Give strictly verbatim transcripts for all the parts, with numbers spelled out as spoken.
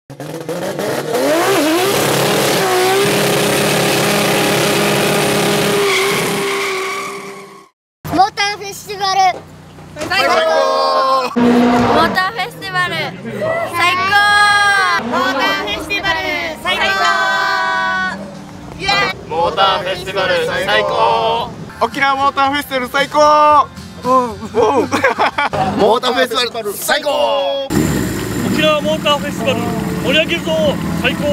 モーターフェスティバル最高。モーターフェスティバル最高。モーターフェスティバル最高。 モーターフェスティバル最高。 沖縄モーターフェスティバル最高。モーターフェスティバル最高。 沖縄モーターフェスティバル盛り上げるぞ最高。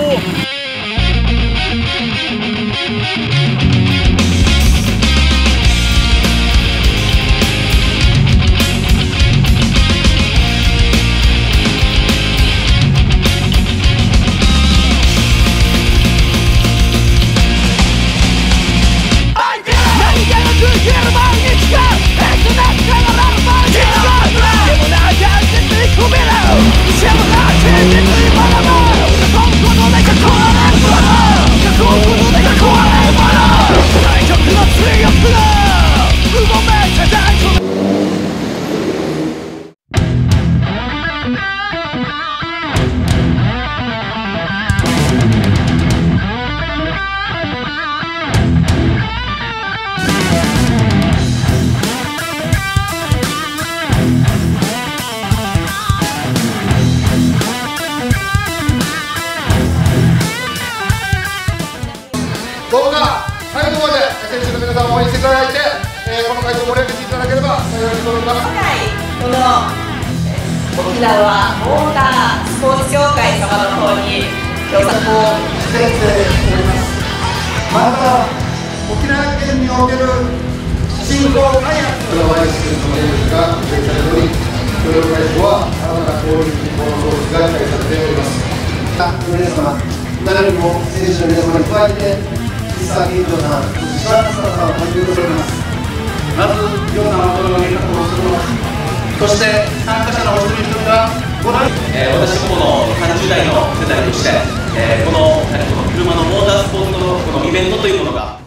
動画最後まで選手の皆さんを応援していただいて、えー、この会場を盛り上げていただければ幸いと思います。 この沖縄モータースポーツ協会様の方に協賛をしております。また沖縄県における振興開発のワイスクールの名物が予定されており、協力会場は新たな交流人口の創出が期待されております。皆様、誰よりも選手の皆様に加えて石澤健二さん、石原さんをはじめとしております。まず、ようなまとめの計画をするのそして参加者のお一人一人がご覧、 えー、私どものさんじゅう代の世代として、えー、この、この車のモータースポーツのこのイベントというものが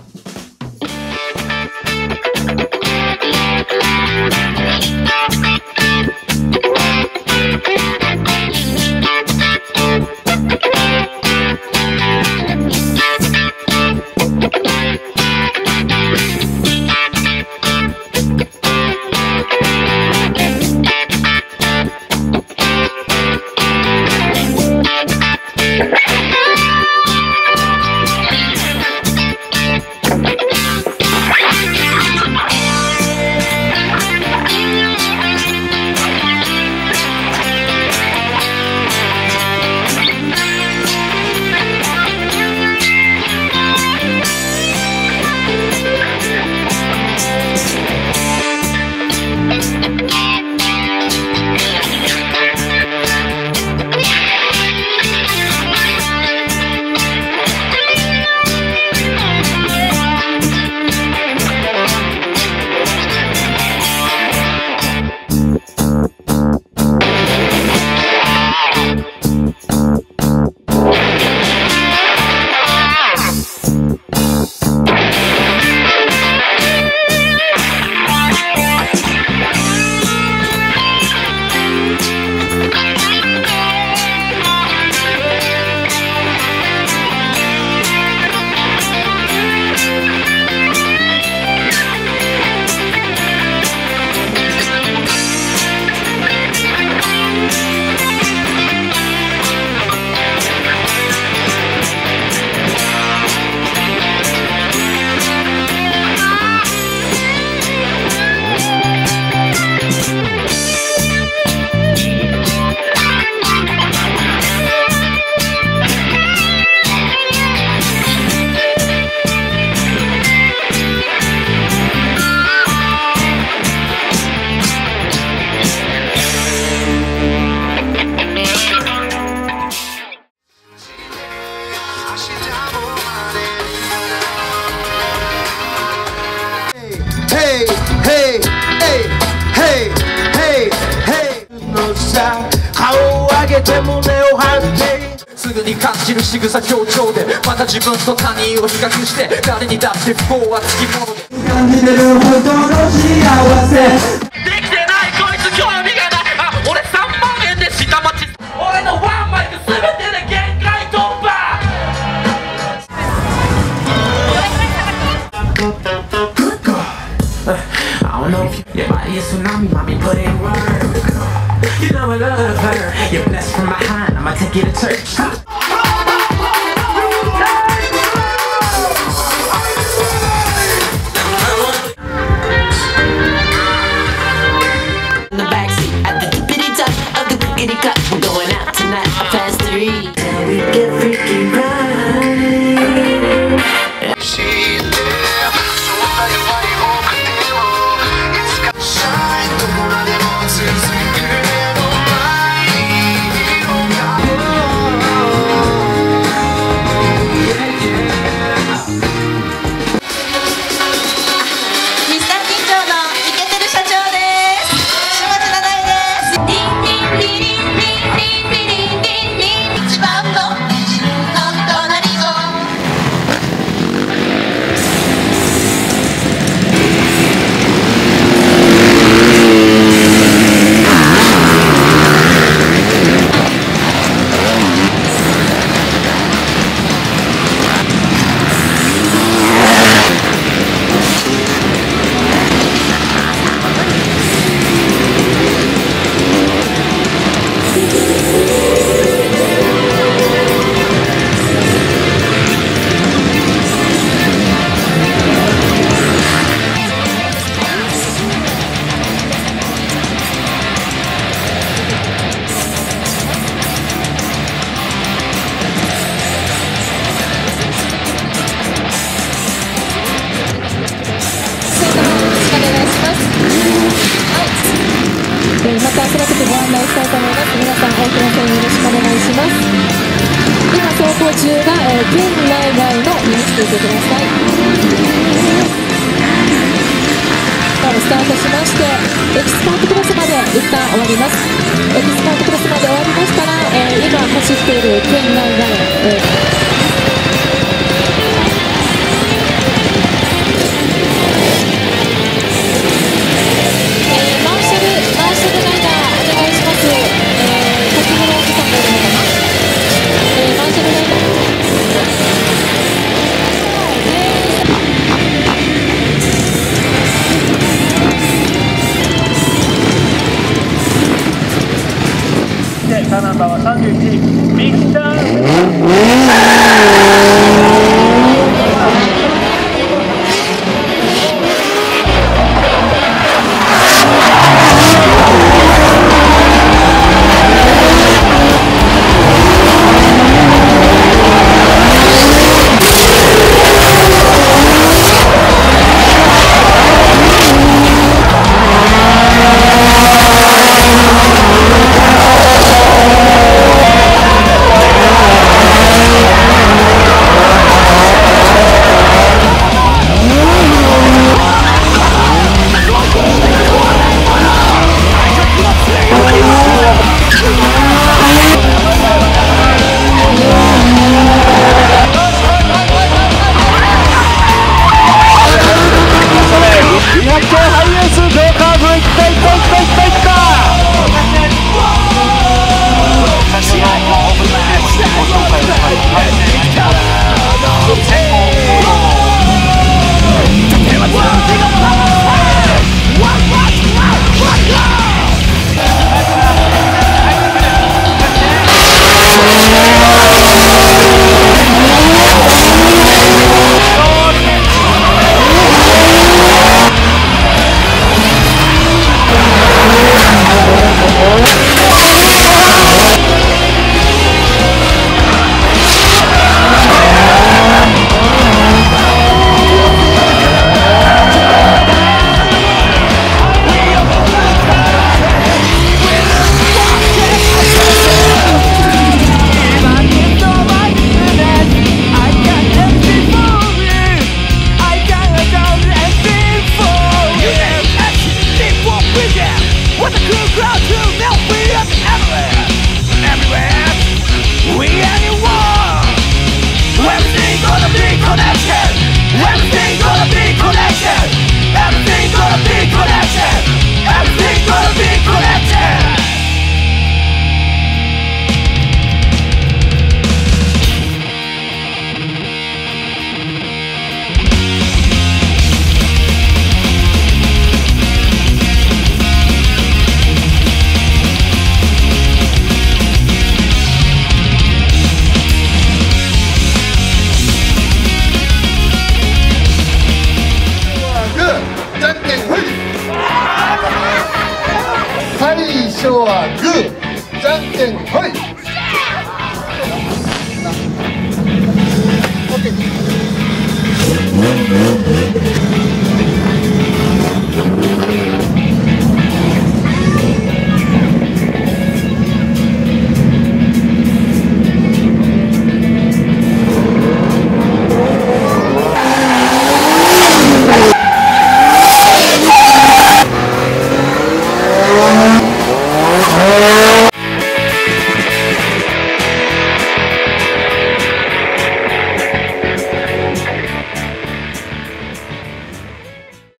すぐに感じる仕草強調でまた自分と他人を比較して誰にだって不幸はつきもので感じてるほどの幸せできてないこいつ興味がないあ俺さんまんえんで下町俺のワンマイク全てで I'ma take you to church. In the backseat at the tippity top of the clickety clock. We're going out tonight past three. Till we get freaky right. She's there, so I hope it's shine. The more I want to see you. また新しくご案内したいと思います。皆さん大きな声よろしくお願いします。今走行中が、えー、県内外の見にしていてください。スタートしましてエキスパートクロスまで一旦終わります。エキスパートクロスまで終わりましたら、えー、今走っている県内外、えー